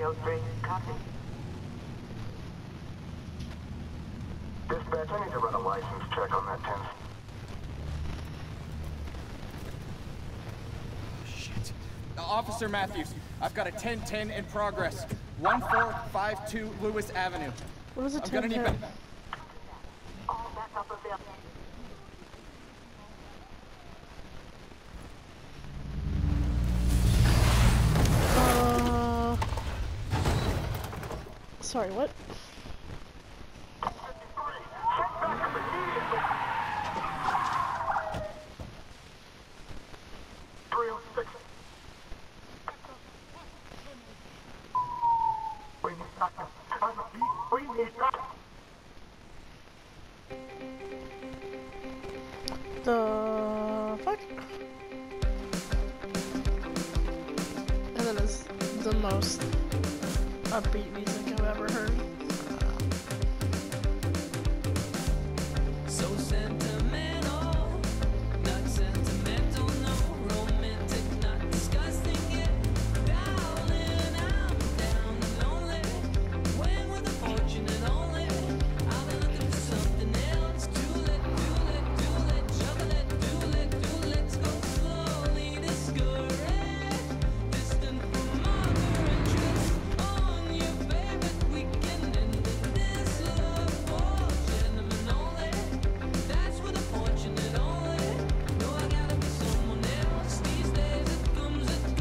Romeo 3, copy. Dispatch, I need to run a license check on that 10. Shit. Officer Matthews, I've got a 1010 in progress. 1452 Lewis Avenue. What is a I'm gonna need 1010? All backup available. Sorry, what? 306. We need backup. We need backup. The fuck? And then it's the most upbeat music I've ever heard. So sentimental, not sentimental, no romantic, not disgusting yet. Darling, I'm down and lonely. When with a fortune and only, I've been looking for something else. Let's go slowly, discouraged, distant from all your interests. On your favorite weekend in the this love for gentlemen only. That's with a fortune and only. No, I gotta be someone else these days. It comes and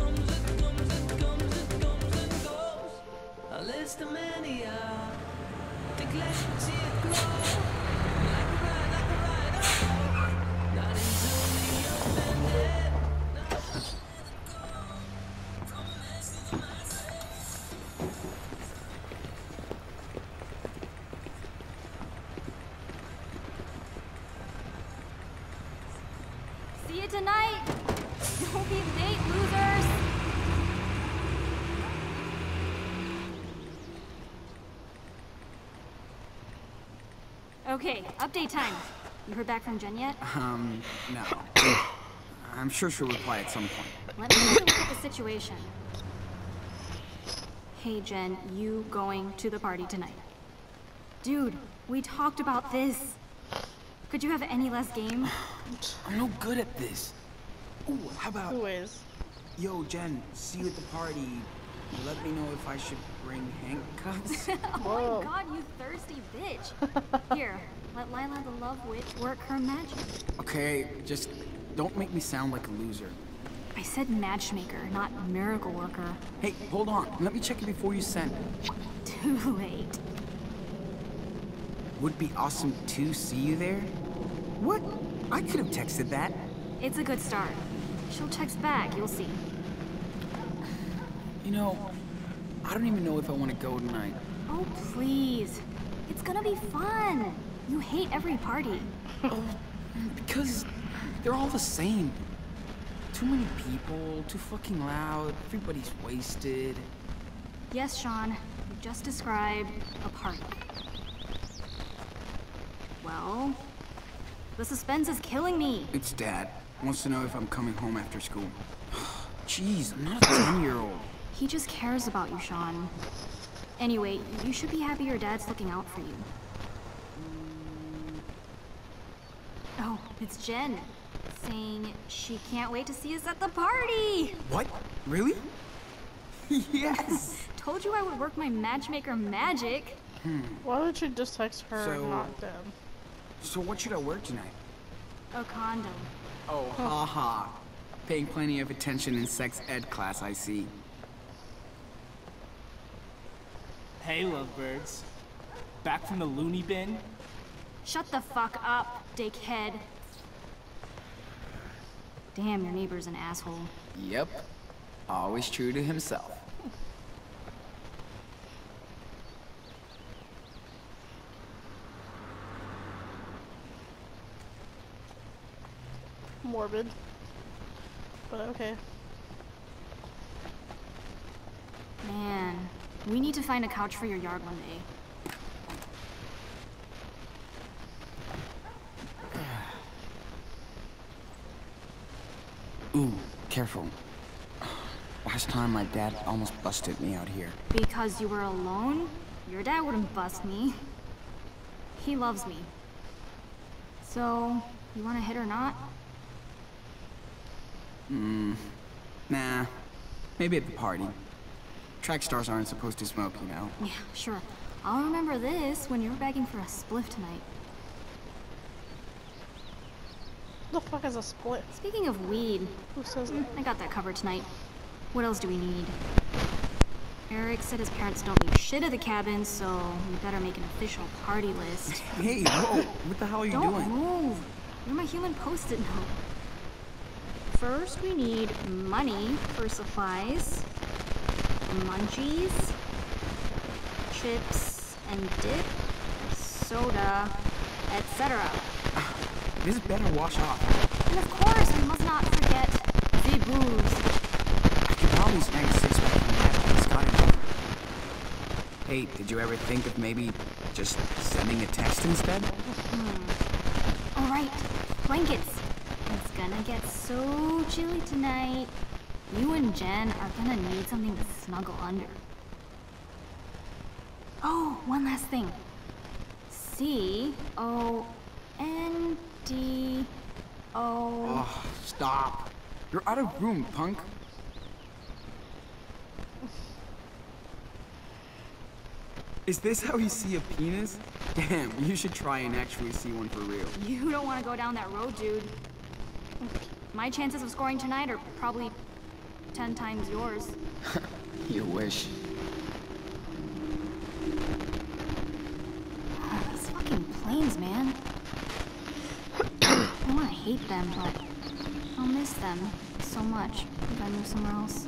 goes. A list of many, think I should see it grow. Like a ride, oh, not easily offended. See you tonight! Don't be late, losers! Okay, update time. You heard back from Jen yet? No. I'm sure she'll reply at some point. Let me take a look at the situation. Hey Jen, you going to the party tonight? Dude, we talked about this. Could you have any less game? I'm no good at this. Ooh, how about... Anyways. Yo, Jen, see you at the party. Let me know if I should bring handcuffs. Oh Whoa. my god, you thirsty bitch. Here, let Lila the Love Witch work her magic. Okay, just don't make me sound like a loser. I said matchmaker, not miracle worker. Hey, hold on. Let me check it before you send. Too late. Would be awesome to see you there. What? I could have texted that. It's a good start. She'll text back, you'll see. You know, I don't even know if I want to go tonight. Oh, please. It's gonna be fun. You hate every party. Oh, because they're all the same. Too many people, too fucking loud, everybody's wasted. Yes, Sean, you just described a party. Well, the suspense is killing me. It's Dad. Wants to know if I'm coming home after school. Jeez, I'm not a 10-year-old. He just cares about you, Sean. Anyway, you should be happy your dad's looking out for you. Oh, it's Jen, saying she can't wait to see us at the party! What? Really? Yes! Told you I would work my matchmaker magic. Why don't you just text her So- and not them? So what should I wear tonight? A condom. Oh, haha. Paying plenty of attention in sex ed class, I see. Hey, lovebirds. Back from the loony bin? Shut the fuck up, dickhead. Damn, your neighbor's an asshole. Yep. Always true to himself. Morbid. But okay. Man, we need to find a couch for your yard one day. Ooh, careful. last time my dad almost busted me out here. Because you were alone? Your dad wouldn't bust me. He loves me. So, you wanna hit or not? Nah. Maybe at the party. Track stars aren't supposed to smoke, you know? Yeah, sure. I'll remember this when you're begging for a spliff tonight. The fuck is a split? Speaking of weed, Who says that? I got that covered tonight. What else do we need? Eric said his parents don't leave shit at the cabin, so we better make an official party list. Hey, whoa! What the hell are you Don't doing? move! You're my human post-it note. First, we need money for supplies, munchies, chips and dip, soda, etc. This better wash off. And of course, we must not forget the booze. I could probably snag a six-pack from that if got it. Hey, did you ever think of maybe just sending a text instead? Alright, blankets. It's gonna get so chilly tonight. You and Jen are gonna need something to snuggle under. Oh, one last thing. C-O-N-D-O... Oh, stop. You're out of room, punk. Is this how you see a penis? Damn, you should try and actually see one for real. You don't want to go down that road, dude. My chances of scoring tonight are probably 10 times yours. You wish. These fucking planes, man. I want to hate them, but I'll miss them so much if I move somewhere else.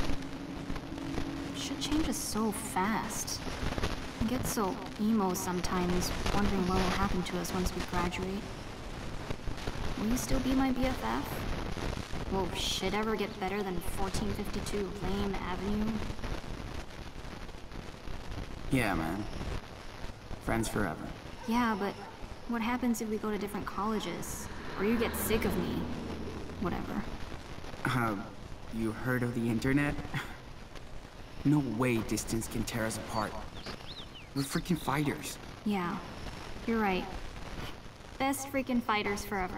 Shit changes so fast. I get so emo sometimes, wondering what will happen to us once we graduate. Will you still be my BFF? Will shit ever get better than 1452 Lane Avenue? Yeah, man. Friends forever. Yeah, but what happens if we go to different colleges? Or you get sick of me? Whatever. You heard of the internet? No way distance can tear us apart. We're freaking fighters. Yeah, you're right. Best freaking fighters forever.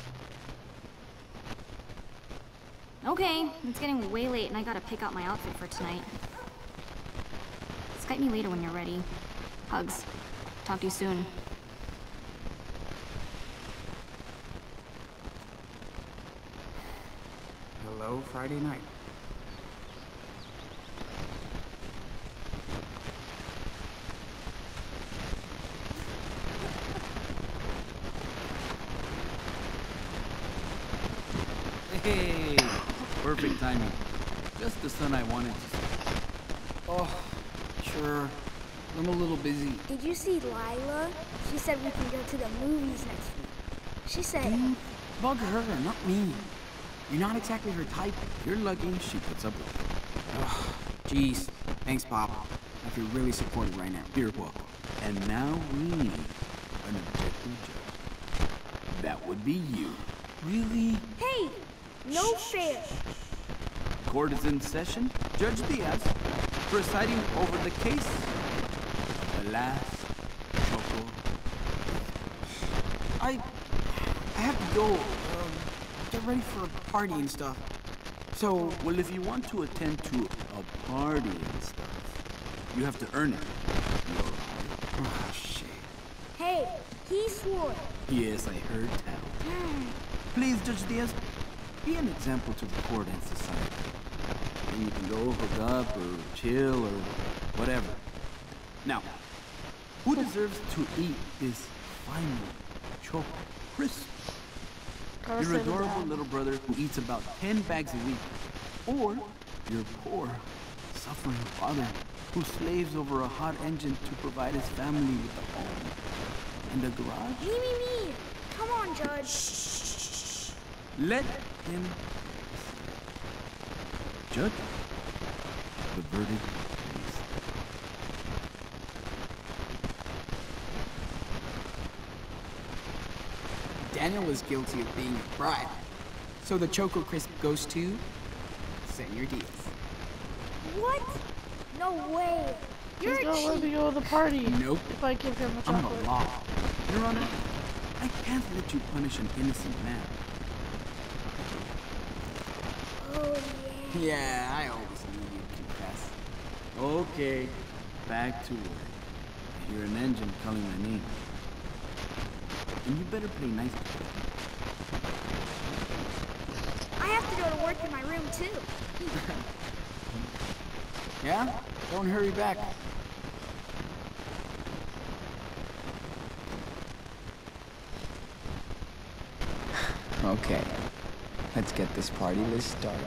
Okay, it's getting way late and I gotta pick out my outfit for tonight. Skype me later when you're ready. Hugs. Talk to you soon. Hello, Friday night. Hey, perfect timing. Just the son I wanted to see. Oh, sure. I'm a little busy. Did you see Lila? She said we can go to the movies next week. She said, Dude, bug her, not me. You're not exactly her type. You're lucky she puts up with it. Ugh, jeez. Thanks, Pop. I feel really supported right now. You're welcome. And now we need an objective judge. That would be you. Really? hey, no fair. Court is in session. Judge Diaz, presiding over the case. The last Choco. I have to go. Get ready for a party and stuff. So, Well, if you want to attend to a party and stuff, you have to earn it. oh, shit. Hey, he swore. Yes, I heard tell. Please, Judge Diaz, be an example to the court and society. Then you can go hook up or chill or whatever. Now, who deserves to eat this final Choco Crisp? Gotta Your say the adorable dad. little brother who eats about 10 bags a week. Or your poor, suffering father who slaves over a hot engine to provide his family with a home and a garage. Me. Come on, Judge. Let him judge the verdict, please. Daniel is guilty of being a bribe. So the Choco Crisp goes to Senor Diaz. What? No way. You're He's a gonna let me cheat. go to the party. Nope. If I give him a I'm chocolate. the law. Your Honor, I can't let you punish an innocent man. Oh, yeah. Yeah, I always knew you'd confess. Okay, back to work. I hear an engine calling my name. And you better play nice to me. I have to go to work in my room, too. Yeah? Don't hurry back. Okay, let's get this party list started.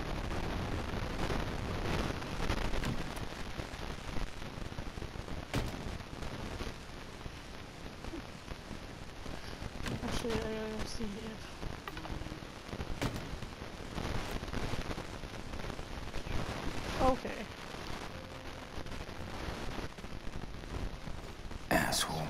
Actually, I gotta see if. Okay. Asshole.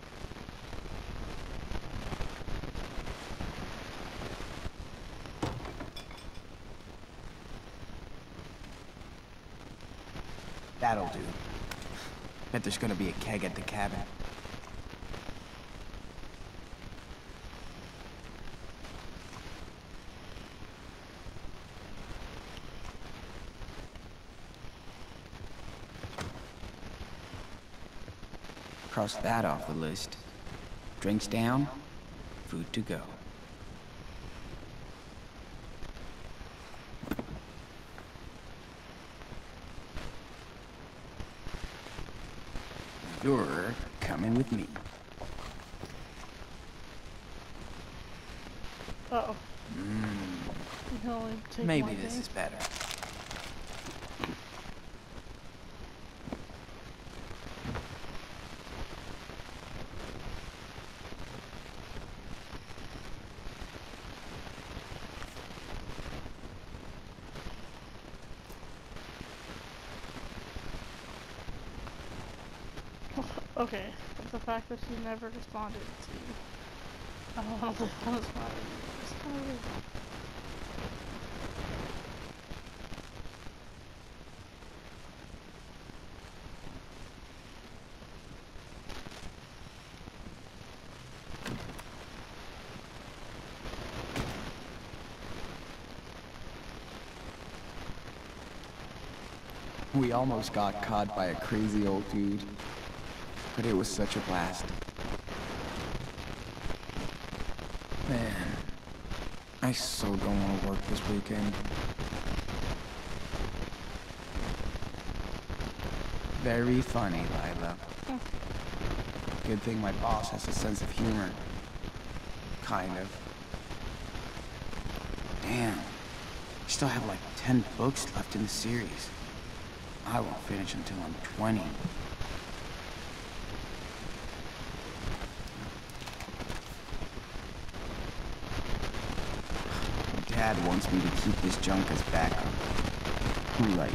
That'll do. Bet there's gonna be a keg at the cabin. Cross that off the list. Drinks down, food to go. You're coming with me. Uh-oh. You can only take Maybe one this thing. is better. Okay, but the fact that she never responded to I don't know what that was about. It's kind of weird. We almost got caught by a crazy old dude, but it was such a blast. Man, I so don't want to work this weekend. Very funny, Lila. Good thing my boss has a sense of humor. Kind of. Damn, I still have like 10 books left in the series. I won't finish until I'm 20. Dad wants me to keep this junk as backup. Right.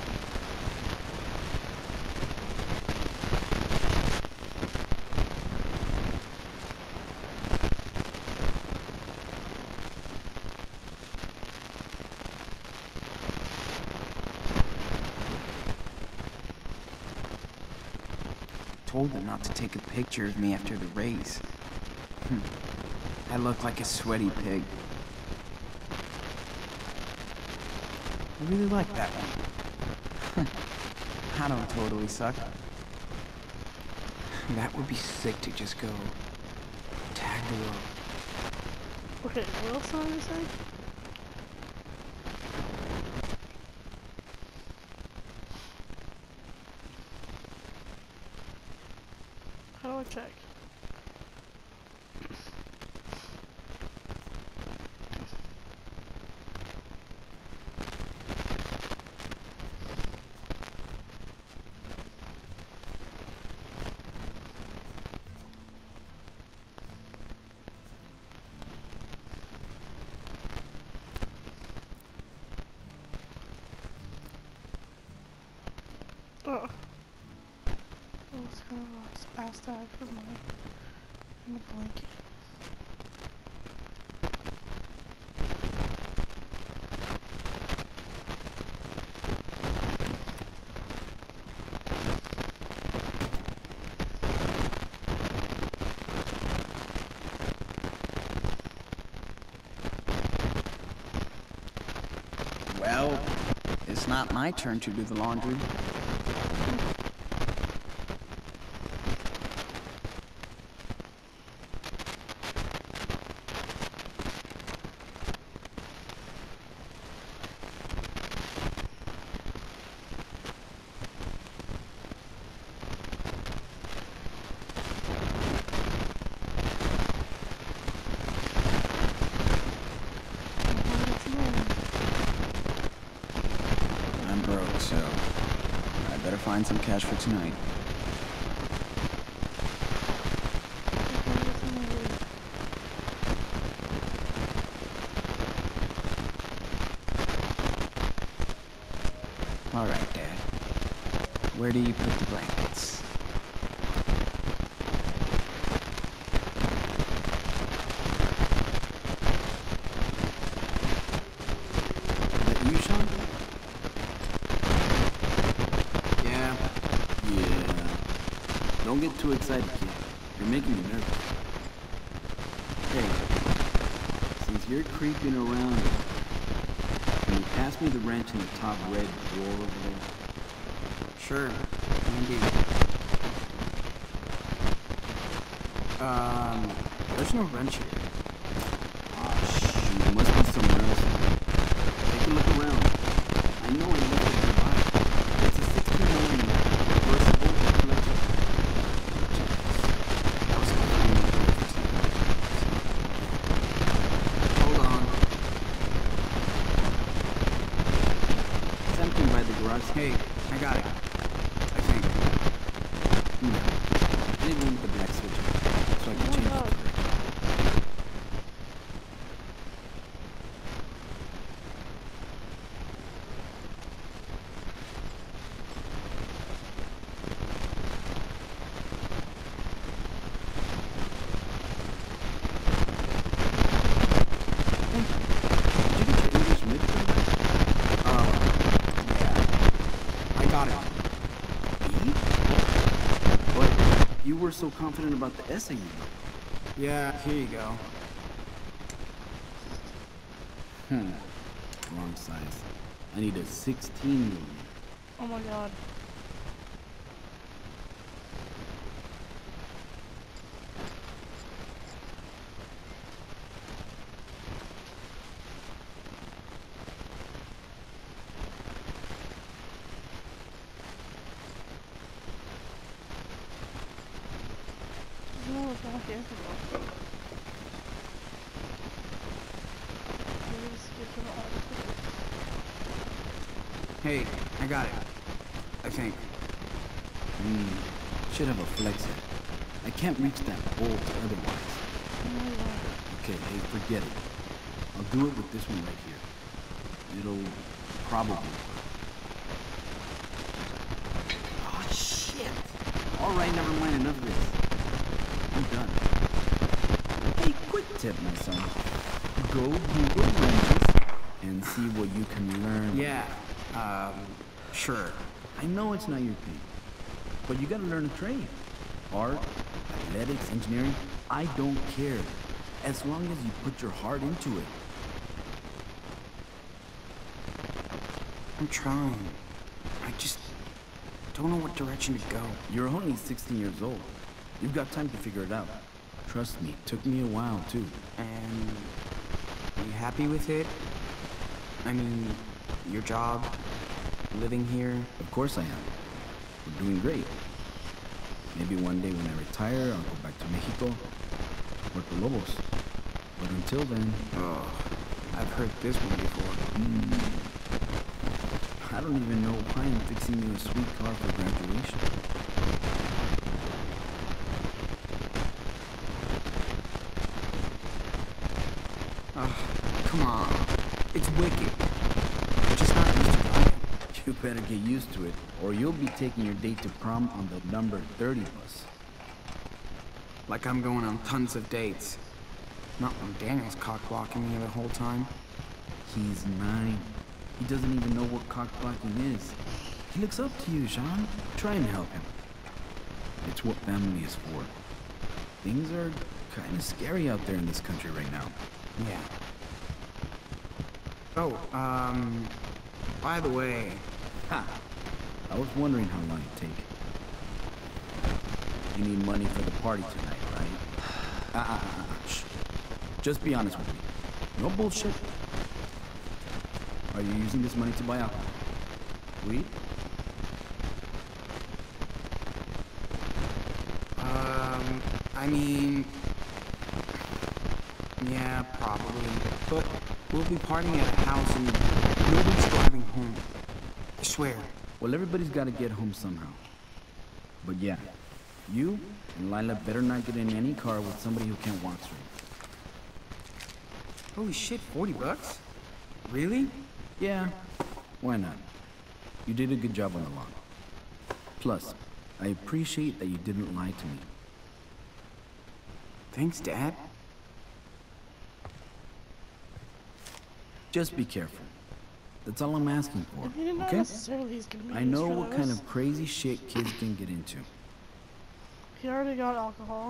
Told them not to take a picture of me after the race. I look like a sweaty pig. I really like that one. I don't totally suck. That would be sick to just go tag the world. Okay, what else am I gonna say? How do I check? Oh. I was gonna ask that for my in the blanket. It's not my turn to do the laundry. I'm broke, so I better find some cash for tonight. All right, Dad. Where do you put the blankets? Is that you, Sean? Yeah. Don't get too excited, kid. You're making me nervous. Hey, since you're creeping around, can you pass me the wrench in the top red drawer over there? Sure, indeed. There's no wrench here. Aw, shoot, must be somewhere else. Take a look around. I know I left it nearby. It's a 16mm reversible collection. That was Hold on. It's empty by the garage. Hey, I got it. I think. No. I need one with the black switch, so I can change the direction. You were so confident about the essay you wrote. Yeah, here you go. Wrong size. I need a 16mm. Oh my god. No, it's not here. Hey, I got it. I think. Should have a flex head. I can't reach that bolt otherwise. Okay, hey, forget it. I'll do it with this one right here. It'll probably work. Oh, shit! Alright, never mind, enough of this. I'm done. Hey, quick tip, my son. Go Google wrenches and see what you can learn. Yeah, sure. I know it's not your thing, but you gotta learn a trade. Art, athletics, engineering, I don't care. As long as you put your heart into it. I'm trying. I just don't know what direction to go. You're only 16 years old. You've got time to figure it out. Trust me, took me a while too. And are you happy with it? I mean, your job, living here? Of course I am. We're doing great. Maybe one day when I retire, I'll go back to Mexico, work with Lobos. But until then... Oh, I've heard this one before. I don't even know why I'm fixing you a sweet car for graduation. Come on. It's wicked. I'm just not used to driving. You better get used to it, or you'll be taking your date to prom on the number 30 bus. Like I'm going on tons of dates. Not when Daniel's cock-blocking me the whole time. He's 9. He doesn't even know what cock-blocking is. He looks up to you, Sean. Try and help him. It's what family is for. Things are kind of scary out there in this country right now. Yeah. Oh, By the way, I was wondering how long it'd take. You need money for the party tonight, right? Shh. Just be honest with me. No bullshit. Are you using this money to buy alcohol? Weed? I mean... Yeah, probably. But we'll be partying at a house and nobody's driving home. I swear. Well, everybody's gotta get home somehow. But yeah, you and Lila better not get in any car with somebody who can't walk straight. Holy shit, $40? Really? Yeah, why not? You did a good job on the lawn. Plus, I appreciate that you didn't lie to me. Thanks, Dad. Just be careful. That's all I'm asking for, He did not okay? necessarily he's gonna be I used know for what those. kind of crazy shit kids can get into. He already got alcohol.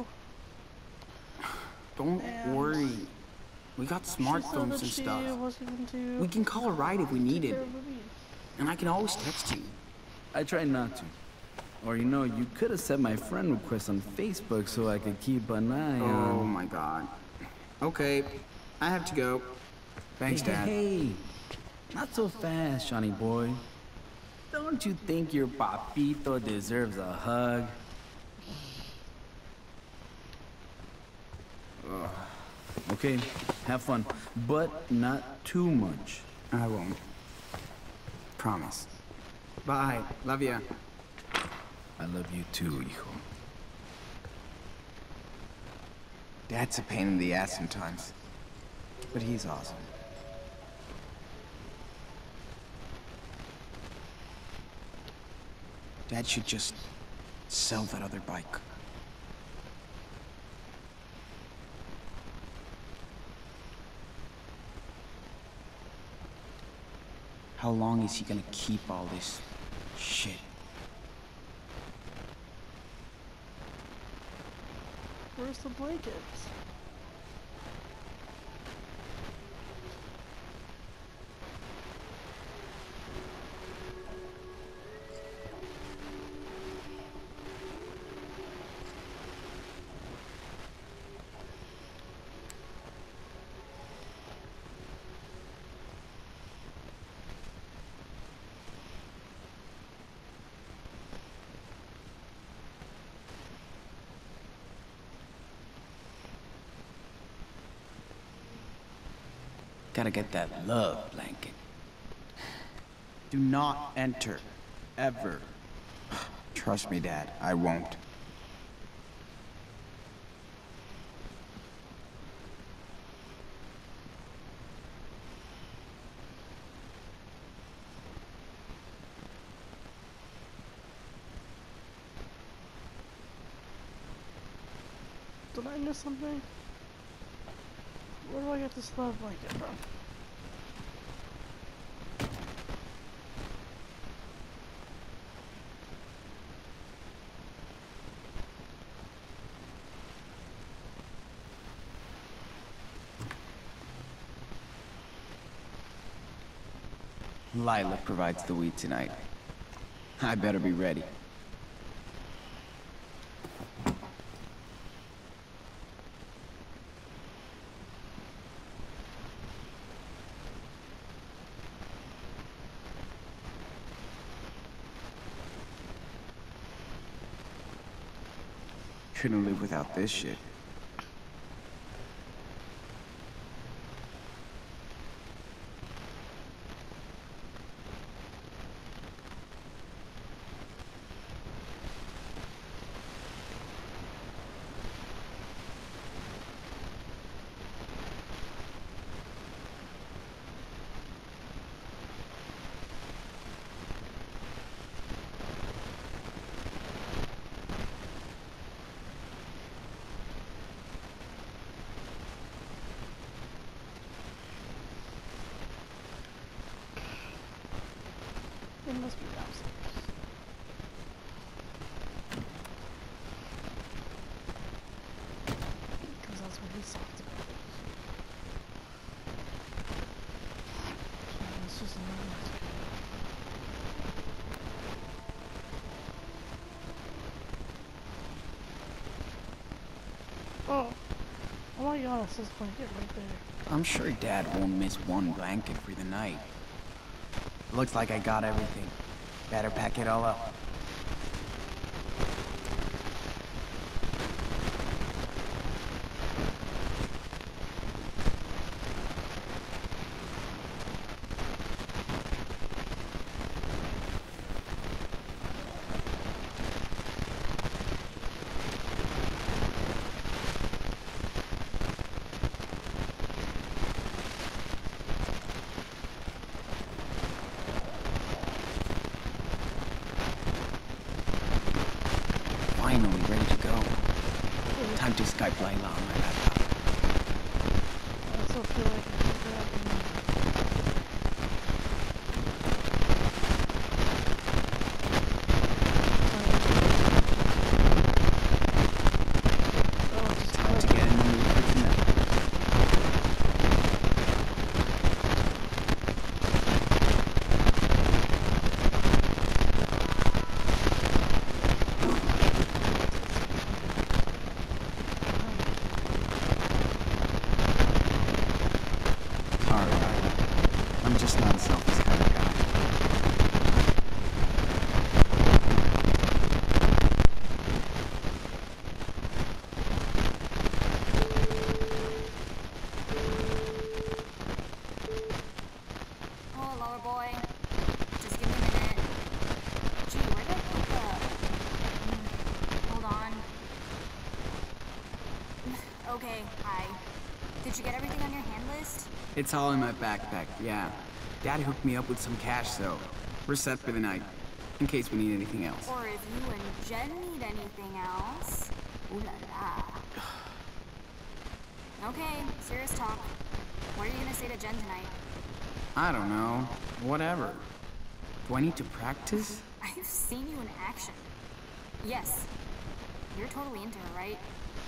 Don't And worry. We got She said smartphones that and she stuff. wasn't going to We can call a ride if we need take it. care of the weed. And I can always text you. I try not to. Or you know, you could have set my friend request on Facebook so I could keep an eye Oh on... my god. Okay, I have to go. Thanks, Dad. Hey, not so fast, Johnny boy. Don't you think your papito deserves a hug? Okay, have fun, but not too much. I won't. Promise. Bye. Love ya. I love you too, hijo. Dad's a pain in the ass sometimes. But he's awesome. Dad should just sell that other bike. How long is he gonna keep all this shit? Where's the blankets? Gotta get that love blanket. Do not enter. Ever. Trust me, Dad, I won't. Did I miss something? Where do I get this love blanket from? Lila provides the weed tonight. I better be ready. Couldn't live without this shit. It must be downstairs. Because that's what he talked about. It's just another Oh. Oh my god, that's this blanket right there. I'm sure Dad won't miss one blanket for the night. Looks like I got everything. Better pack it all up. Finally ready to go. Time to Skype Layla on my laptop. I also feel like I should grab Time to get in the mood for tonight. Sorry, I'm just not a selfish kind of guy. Oh, lower boy. Just give me a minute. Gee, where did I put the... Hold on. Okay, hi. Did you get everything on your hand list? It's all in my backpack, yeah. Dad hooked me up with some cash, so we're set for the night, in case we need anything else. Or if you and Jen need anything else. Ooh la la. Okay, serious talk. What are you gonna say to Jen tonight? I don't know. Whatever. Do I need to practice? I've seen you in action. Yes. You're totally into her, right?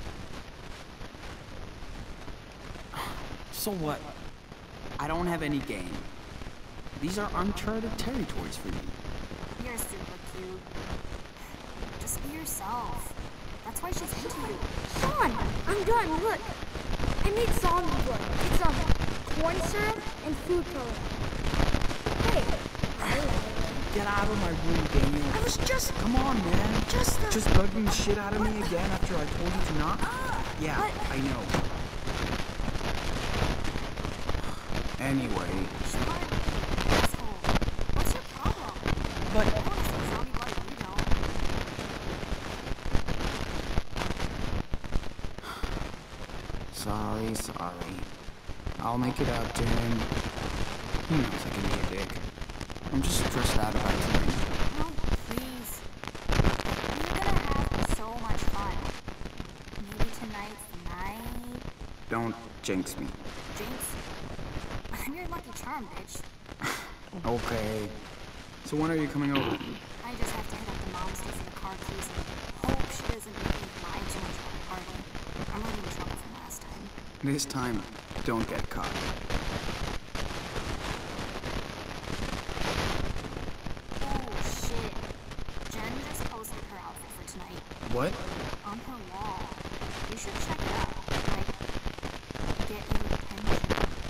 So what? I don't have any game. These are uncharted territories for me. You're super cute. Just be yourself. That's why she's into you. Sean, I'm done. Look, I made zombie blood. It's corn syrup and food coloring. Hey, I love it. Get out of my room, Daniel. I was just... Come on, man. Just bugging the shit out of me again after I told you to not? Yeah, but- I know. Anyway, Sean, asshole. What's your problem? but I wanna see zombie blood, you don't. sorry. I'll make it up to him. He knows I can be a dick. I'm just stressed out about tonight. No, please. You're gonna have so much fun. Maybe tonight's the night. Don't jinx me. Jinx. I'm your lucky charm, bitch. Okay. So when are you coming over? I just have to hit up the mom's for the car keys and hope she doesn't make me lie too much about the party. I'm already in trouble from last time. This time, don't get caught. Oh, shit. Jen just posted her outfit for tonight What? on her wall. You should check it out. Like, get your attention.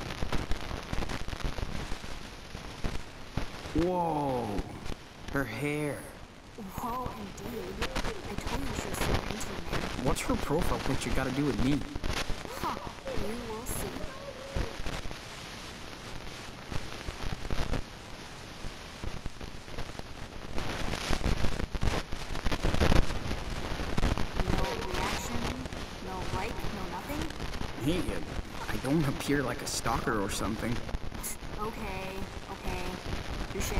Whoa. Her hair. Whoa, indeed. I told you she was super into you, man. What's her profile picture got to do with me? Huh. You will see. No reaction, no like, no nothing? Hey, I don't appear like a stalker or something. Okay, touche.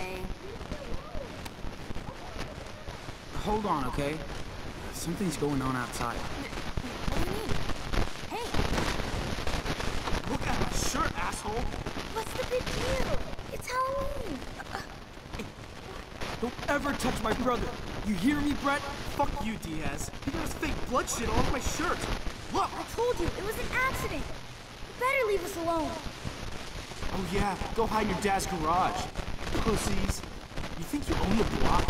Hold on, okay? Something's going on outside. What do you mean? Hey, Look at my shirt, asshole! What's the big deal? It's Halloween. Don't ever touch my brother! You hear me, Brett? Fuck you, Diaz. He got his fake blood shit all over my shirt! Look! I told you, it was an accident. You better leave us alone. Oh yeah, go hide in your dad's garage. Pussies. You think you own the block?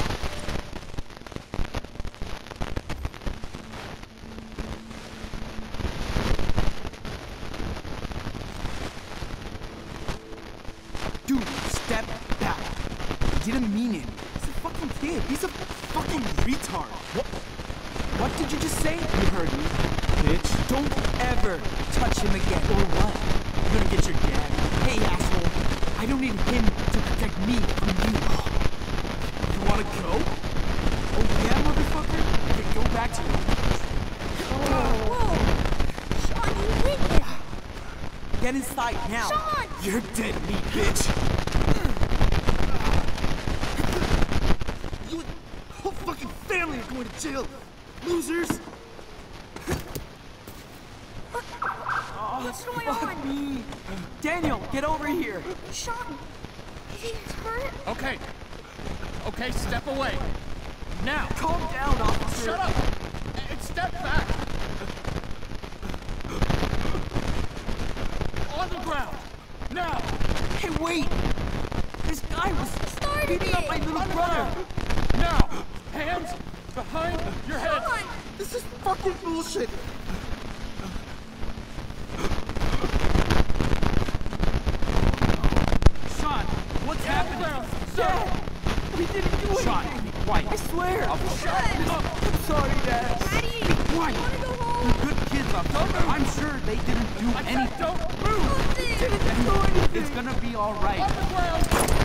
some kid. He's a fucking retard. What did you just say? You heard me. Bitch. Don't ever touch him again. Or what? You're gonna get your dad. Hey, asshole. I don't need him to protect me from you. You wanna go? Oh yeah, motherfucker? Okay, go back to your... Whoa! Sean, you hit him! Get inside now. Sean! You're dead meat, bitch. You and the whole fucking family are going to jail. Losers. What's going Fuck on? me. Daniel, get over here. Sean, he's hurt? Okay. Okay, step away. Now. Calm down, officer. Shut up! And step back! On the ground! Now! Hey, wait! This guy was Started beating up my it! little brother! Now! Hands behind your head! Sean! This is fucking bullshit! Sean, what's happening? Dad! We didn't do anything! Sean, be quiet. I swear! Dad! I'm sorry, Dad. Daddy! Be quiet! I wanna go home! They're good kids, officer. I'm sure they didn't do I said anything. don't move! Didn't do anything. It's gonna be all right. On the ground!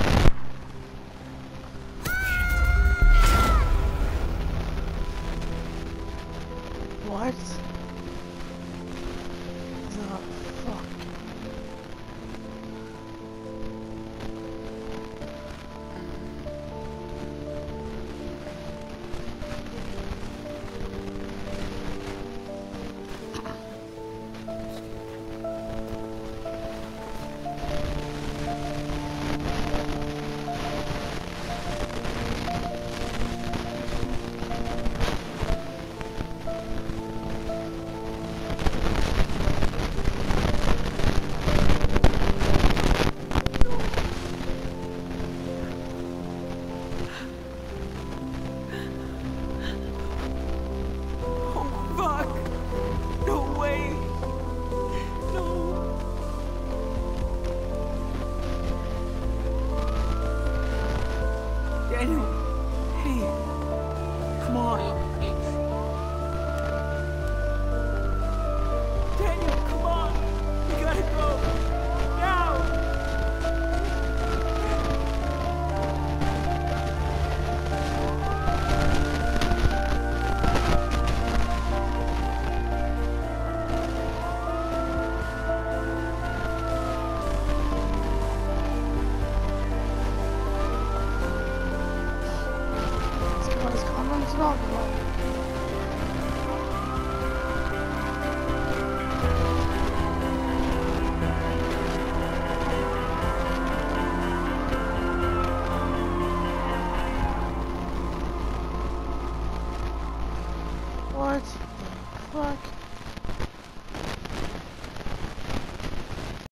What? The fuck? Oh, fuck! No way! No! Daniel! Hey! Come on! Daniel, come on! We gotta go! Now! Let's calm down, let's talk about it. What the fuck?